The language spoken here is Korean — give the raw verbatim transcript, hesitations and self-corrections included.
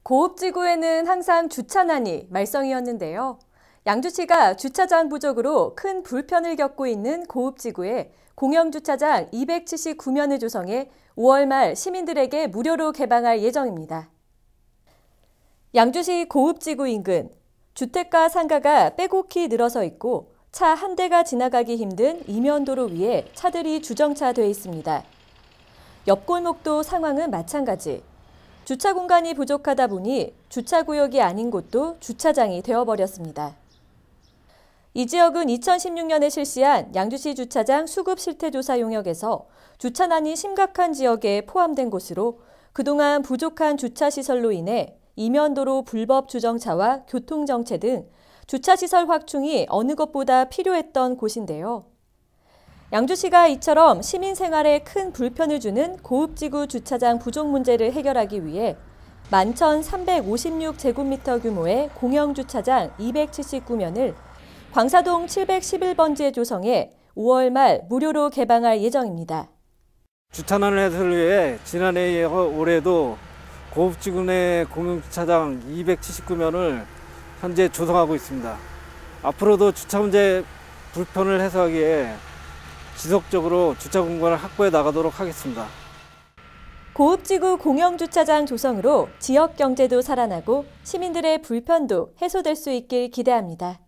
고읍지구에는 항상 주차난이 말썽이었는데요. 양주시가 주차장 부족으로 큰 불편을 겪고 있는 고읍지구에 공영주차장 이백칠십구 면을 조성해 오월 말 시민들에게 무료로 개방할 예정입니다. 양주시 고읍지구 인근 주택가 상가가 빼곡히 늘어서 있고 차 한 대가 지나가기 힘든 이면도로 위에 차들이 주정차돼 있습니다. 옆 골목도 상황은 마찬가지. 주차 공간이 부족하다 보니 주차구역이 아닌 곳도 주차장이 되어버렸습니다. 이 지역은 이천십육 년에 실시한 양주시 주차장 수급 실태조사 용역에서 주차난이 심각한 지역에 포함된 곳으로 그동안 부족한 주차시설로 인해 이면도로 불법 주정차와 교통정체 등 주차시설 확충이 어느 것보다 필요했던 곳인데요. 양주시가 이처럼 시민 생활에 큰 불편을 주는 고읍지구 주차장 부족 문제를 해결하기 위해 만 천삼백오십육 제곱미터 규모의 공영주차장 이백칠십구 면을 광사동 칠백십일 번지에 조성해 오월 말 무료로 개방할 예정입니다. 주차난 해소를 위해 지난해에 이어 올해도 고읍지구 내 공영주차장 이백칠십구 면을 현재 조성하고 있습니다. 앞으로도 주차 문제 불편을 해소하기 위해 지속적으로 주차 공간을 확보해 나가도록 하겠습니다. 고읍지구 공영주차장 조성으로 지역 경제도 살아나고 시민들의 불편도 해소될 수 있길 기대합니다.